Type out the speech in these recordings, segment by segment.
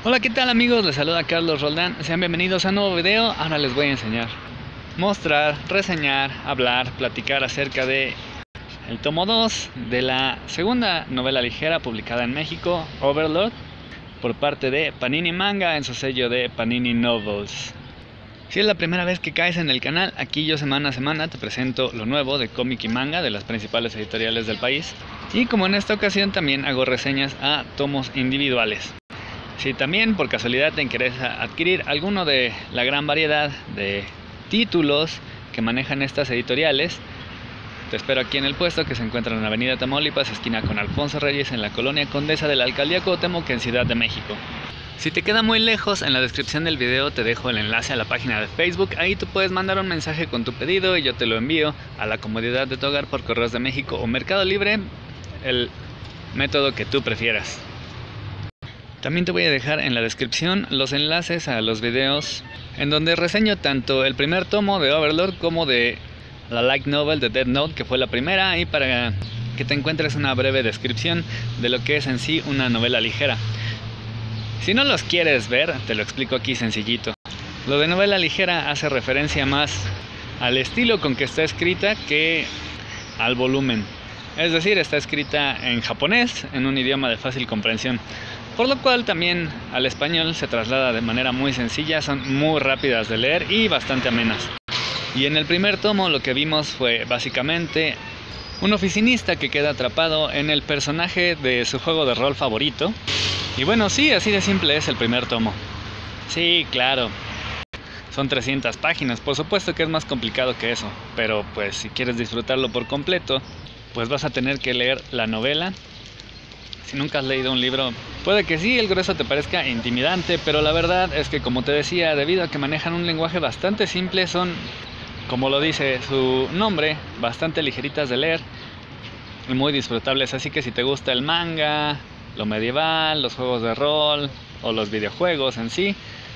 Hola, ¿qué tal amigos? Les saluda Carlos Roldán. Sean bienvenidos a un nuevo video. Ahora les voy a enseñar, mostrar, reseñar, hablar, platicar acerca de el tomo 2 de la segunda novela ligera publicada en México, Overlord, por parte de Panini Manga en su sello de Panini Novels. Si es la primera vez que caes en el canal, aquí yo semana a semana te presento lo nuevo de cómic y manga de las principales editoriales del país. Y como en esta ocasión también hago reseñas a tomos individuales. Si también por casualidad te interesa adquirir alguno de la gran variedad de títulos que manejan estas editoriales, te espero aquí en el puesto que se encuentra en la avenida Tamaulipas, esquina con Alfonso Reyes, en la colonia Condesa de la Alcaldía Cuauhtémoc, en Ciudad de México. Si te queda muy lejos, en la descripción del video te dejo el enlace a la página de Facebook. Ahí tú puedes mandar un mensaje con tu pedido y yo te lo envío a la comodidad de tu hogar por Correos de México o Mercado Libre, el método que tú prefieras. También te voy a dejar en la descripción los enlaces a los videos en donde reseño tanto el primer tomo de Overlord como de la light novel de Death Note, que fue la primera, y para que te encuentres una breve descripción de lo que es en sí una novela ligera. Si no los quieres ver, te lo explico aquí sencillito. Lo de novela ligera hace referencia más al estilo con que está escrita que al volumen. Es decir, está escrita en japonés, en un idioma de fácil comprensión. Por lo cual también al español se traslada de manera muy sencilla, son muy rápidas de leer y bastante amenas. Y en el primer tomo lo que vimos fue básicamente un oficinista que queda atrapado en el personaje de su juego de rol favorito. Y bueno, sí, así de simple es el primer tomo. Sí, claro, son 300 páginas, por supuesto que es más complicado que eso, pero pues si quieres disfrutarlo por completo, pues vas a tener que leer la novela. Si nunca has leído un libro, puede que sí, el grueso te parezca intimidante, pero la verdad es que, como te decía, debido a que manejan un lenguaje bastante simple, son, como lo dice su nombre, bastante ligeritas de leer y muy disfrutables. Así que si te gusta el manga, lo medieval, los juegos de rol o los videojuegos en sí,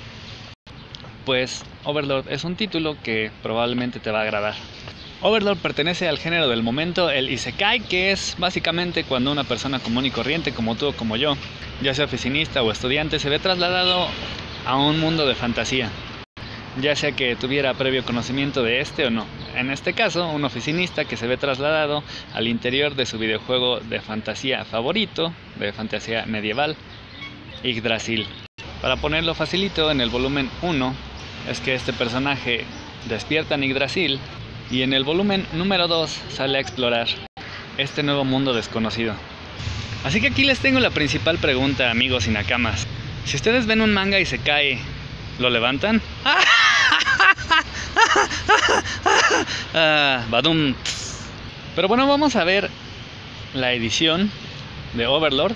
pues Overlord es un título que probablemente te va a agradar. Overlord pertenece al género del momento, el Isekai, que es básicamente cuando una persona común y corriente como tú o como yo, ya sea oficinista o estudiante, se ve trasladado a un mundo de fantasía, ya sea que tuviera previo conocimiento de este o no. En este caso, un oficinista que se ve trasladado al interior de su videojuego de fantasía favorito, de fantasía medieval, Yggdrasil. Para ponerlo facilito, en el volumen 1 es que este personaje despierta en Yggdrasil, y en el volumen número 2 sale a explorar este nuevo mundo desconocido. Así que aquí les tengo la principal pregunta, amigos y nakamas. Si ustedes ven un manga y se cae, ¿lo levantan? Badum. Pero bueno, vamos a ver la edición de Overlord.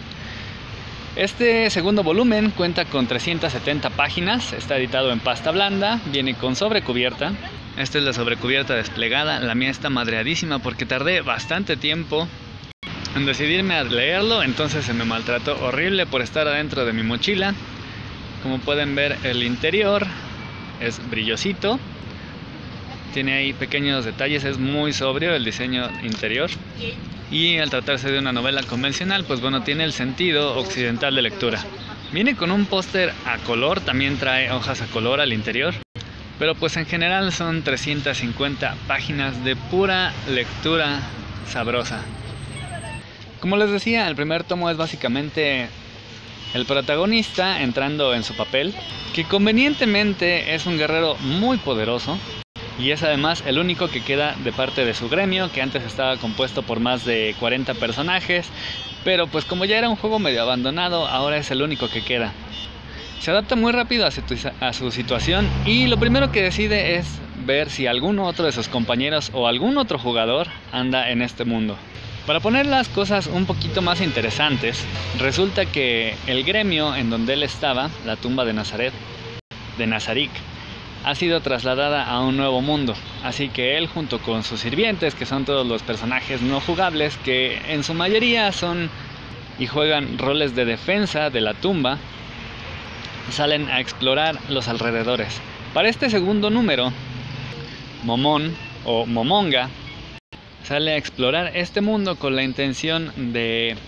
Este segundo volumen cuenta con 370 páginas, está editado en pasta blanda, viene con sobrecubierta. Esta es la sobrecubierta desplegada, la mía está madreadísima porque tardé bastante tiempo en decidirme a leerlo, entonces se me maltrató horrible por estar adentro de mi mochila. Como pueden ver, el interior es brillosito, tiene ahí pequeños detalles, es muy sobrio el diseño interior. Y al tratarse de una novela convencional, pues bueno, tiene el sentido occidental de lectura. Viene con un póster a color, también trae hojas a color al interior. Pero pues en general son 350 páginas de pura lectura sabrosa. Como les decía, el primer tomo es básicamente el protagonista entrando en su papel, que convenientemente es un guerrero muy poderoso. Y es además el único que queda de parte de su gremio, que antes estaba compuesto por más de 40 personajes. Pero pues como ya era un juego medio abandonado, ahora es el único que queda. Se adapta muy rápido a su situación y lo primero que decide es ver si algún otro de sus compañeros o algún otro jugador anda en este mundo. Para poner las cosas un poquito más interesantes, resulta que el gremio en donde él estaba, la tumba de Nazarick, ha sido trasladada a un nuevo mundo. Así que él, junto con sus sirvientes, que son todos los personajes no jugables, que en su mayoría son y juegan roles de defensa de la tumba, salen a explorar los alrededores. Para este segundo número, Momon o Momonga sale a explorar este mundo con la intención de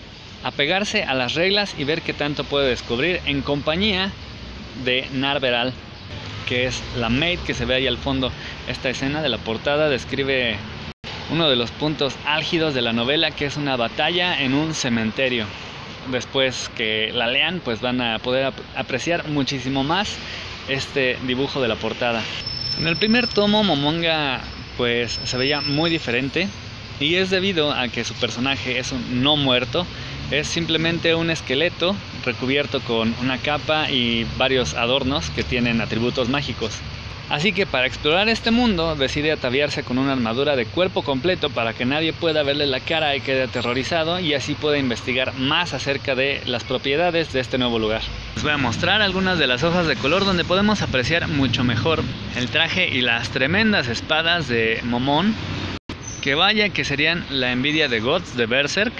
apegarse a las reglas y ver qué tanto puede descubrir en compañía de Narveral, que es la maid que se ve ahí al fondo. Esta escena de la portada describe uno de los puntos álgidos de la novela, que es una batalla en un cementerio. Después que la lean, pues van a poder apreciar muchísimo más este dibujo de la portada. En el primer tomo, Momonga pues se veía muy diferente, y es debido a que su personaje es un no muerto. Es simplemente un esqueleto recubierto con una capa y varios adornos que tienen atributos mágicos. Así que para explorar este mundo decide ataviarse con una armadura de cuerpo completo para que nadie pueda verle la cara y quede aterrorizado, y así pueda investigar más acerca de las propiedades de este nuevo lugar. Les voy a mostrar algunas de las hojas de color donde podemos apreciar mucho mejor el traje y las tremendas espadas de Momón, que vaya que serían la envidia de Guts de Berserk.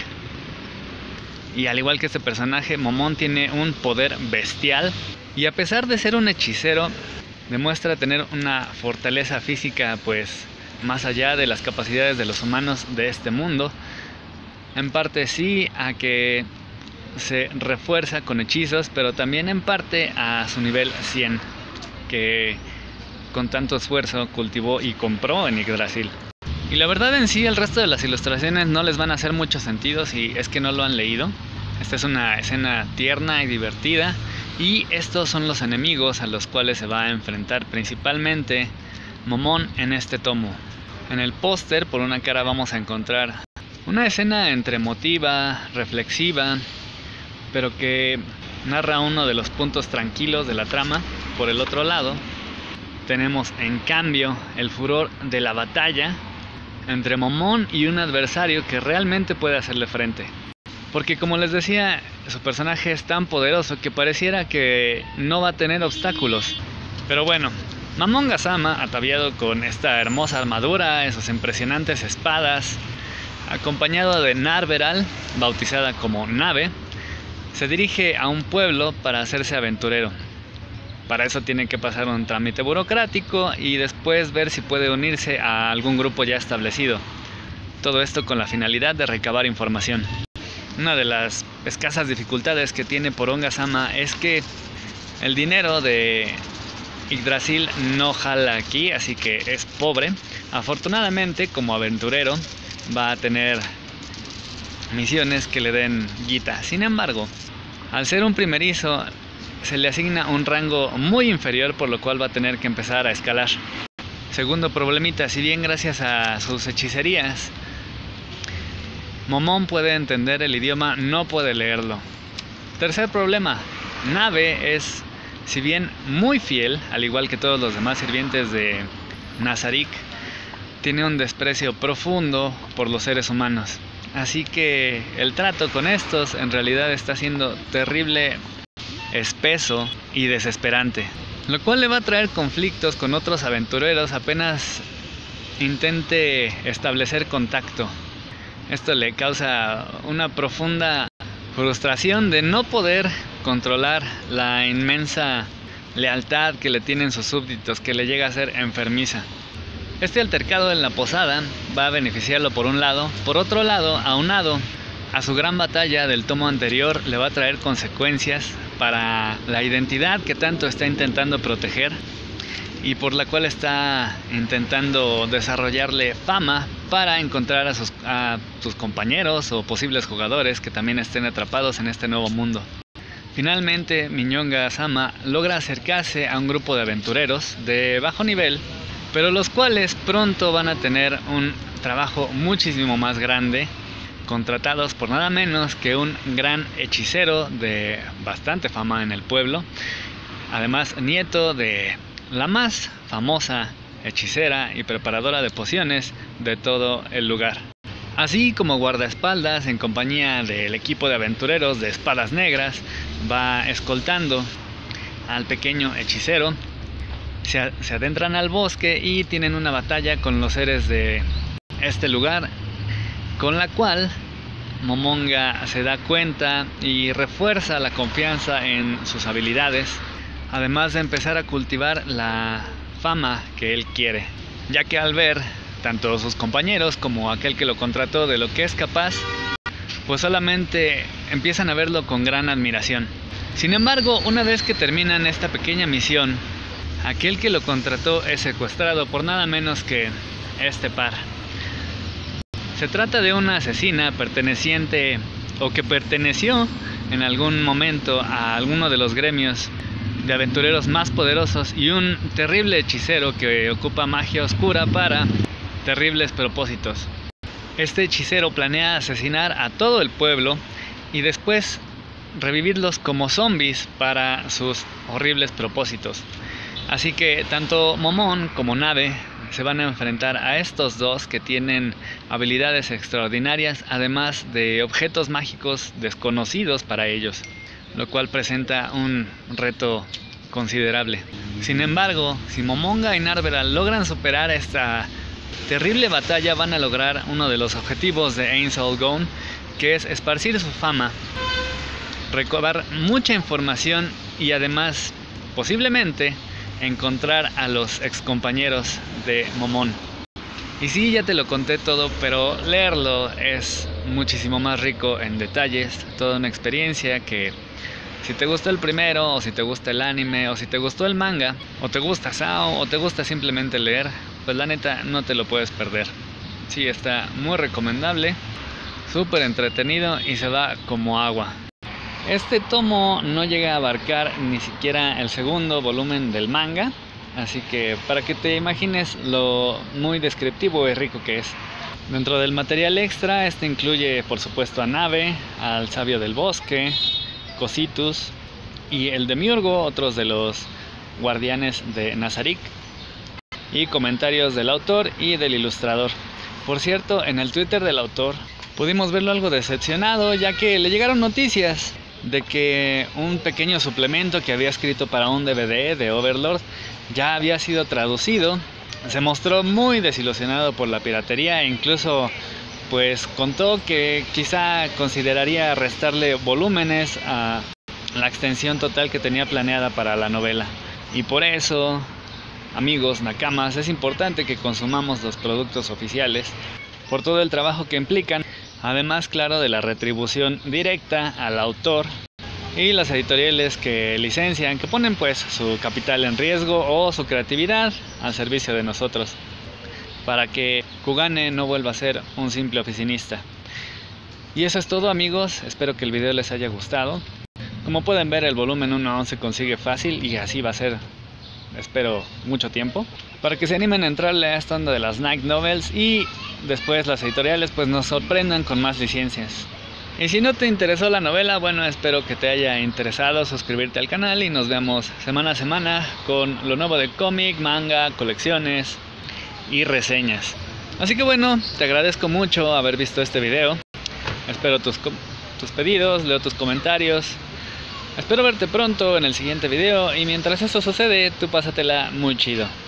Y al igual que este personaje, Momón tiene un poder bestial, y a pesar de ser un hechicero, demuestra tener una fortaleza física pues más allá de las capacidades de los humanos de este mundo. En parte sí a que se refuerza con hechizos, pero también en parte a su nivel 100, que con tanto esfuerzo cultivó y compró en Yggdrasil. Y la verdad, en sí, el resto de las ilustraciones no les van a hacer mucho sentido si es que no lo han leído. Esta es una escena tierna y divertida, y estos son los enemigos a los cuales se va a enfrentar principalmente Momón en este tomo. En el póster, por una cara, vamos a encontrar una escena entre emotiva, reflexiva, pero que narra uno de los puntos tranquilos de la trama. Por el otro lado, tenemos en cambio el furor de la batalla entre Momón y un adversario que realmente puede hacerle frente. Porque, como les decía, su personaje es tan poderoso que pareciera que no va a tener obstáculos. Pero bueno, Momonga-sama, ataviado con esta hermosa armadura, esas impresionantes espadas, acompañado de Narveral, bautizada como Nave, se dirige a un pueblo para hacerse aventurero. Para eso tiene que pasar un trámite burocrático y después ver si puede unirse a algún grupo ya establecido. Todo esto con la finalidad de recabar información. Una de las escasas dificultades que tiene Momonga-sama es que el dinero de Yggdrasil no jala aquí, así que es pobre. Afortunadamente, como aventurero, va a tener misiones que le den guita. Sin embargo, al ser un primerizo, se le asigna un rango muy inferior, por lo cual va a tener que empezar a escalar. Segundo problemita, si bien gracias a sus hechicerías Momón puede entender el idioma, no puede leerlo. Tercer problema, Nave es, si bien muy fiel, al igual que todos los demás sirvientes de Nazarick, tiene un desprecio profundo por los seres humanos. Así que el trato con estos en realidad está siendo terrible, espeso y desesperante, lo cual le va a traer conflictos con otros aventureros apenas intente establecer contacto. Esto le causa una profunda frustración de no poder controlar la inmensa lealtad que le tienen sus súbditos, que le llega a ser enfermiza. Este altercado en la posada va a beneficiarlo por un lado. Por otro lado, aunado a su gran batalla del tomo anterior, le va a traer consecuencias para la identidad que tanto está intentando proteger y por la cual está intentando desarrollarle fama para encontrar a sus compañeros o posibles jugadores que también estén atrapados en este nuevo mundo. Finalmente, Momonga-sama logra acercarse a un grupo de aventureros de bajo nivel, pero los cuales pronto van a tener un trabajo muchísimo más grande, contratados por nada menos que un gran hechicero de bastante fama en el pueblo, además nieto de la más famosa hechicera y preparadora de pociones de todo el lugar, así como guardaespaldas en compañía del equipo de aventureros de espadas negras. Va escoltando al pequeño hechicero, se adentran al bosque y tienen una batalla con los seres de este lugar, con la cual Momonga se da cuenta y refuerza la confianza en sus habilidades, además de empezar a cultivar la fama que él quiere, ya que al ver tanto sus compañeros como aquel que lo contrató de lo que es capaz, pues solamente empiezan a verlo con gran admiración. Sin embargo, una vez que terminan esta pequeña misión, aquel que lo contrató es secuestrado por nada menos que este par. Se trata de una asesina perteneciente o que perteneció en algún momento a alguno de los gremios de aventureros más poderosos y un terrible hechicero que ocupa magia oscura para terribles propósitos. Este hechicero planea asesinar a todo el pueblo y después revivirlos como zombies para sus horribles propósitos. Así que tanto Momón como Nave se van a enfrentar a estos dos que tienen habilidades extraordinarias, además de objetos mágicos desconocidos para ellos, lo cual presenta un reto considerable. Sin embargo, si Momonga y Narveral logran superar esta terrible batalla, van a lograr uno de los objetivos de Ainsel Gone, que es esparcir su fama, recabar mucha información y además posiblemente encontrar a los excompañeros de Momón. Y sí, ya te lo conté todo, pero leerlo es muchísimo más rico en detalles, toda una experiencia que si te gustó el primero, o si te gusta el anime, o si te gustó el manga, o te gusta SAO, o te gusta simplemente leer, pues la neta no te lo puedes perder. Sí, está muy recomendable, súper entretenido y se va como agua. Este tomo no llega a abarcar ni siquiera el segundo volumen del manga, así que para que te imagines lo muy descriptivo y rico que es. Dentro del material extra, este incluye por supuesto a Nave, al Sabio del Bosque, Cositus y el Demiurgo, otros de los guardianes de Nazarick, y comentarios del autor y del ilustrador. Por cierto, en el Twitter del autor pudimos verlo algo decepcionado, ya que le llegaron noticias de que un pequeño suplemento que había escrito para un DVD de Overlord ya había sido traducido. Se mostró muy desilusionado por la piratería e incluso pues contó que quizá consideraría restarle volúmenes a la extensión total que tenía planeada para la novela. Y por eso, amigos nakamas, es importante que consumamos los productos oficiales por todo el trabajo que implican. Además, claro, de la retribución directa al autor y las editoriales que licencian, que ponen pues su capital en riesgo o su creatividad al servicio de nosotros, para que Kugane no vuelva a ser un simple oficinista. Y eso es todo, amigos, espero que el video les haya gustado. Como pueden ver, el volumen 1 aún se consigue fácil y así va a ser, espero, mucho tiempo, para que se animen a entrarle a esta onda de las Night Novels y después las editoriales pues nos sorprendan con más licencias. Y si no te interesó la novela, bueno, espero que te haya interesado suscribirte al canal y nos vemos semana a semana con lo nuevo de cómic, manga, colecciones y reseñas. Así que bueno, te agradezco mucho haber visto este video. Espero tus pedidos, leo tus comentarios. Espero verte pronto en el siguiente video y mientras eso sucede, tú pásatela muy chido.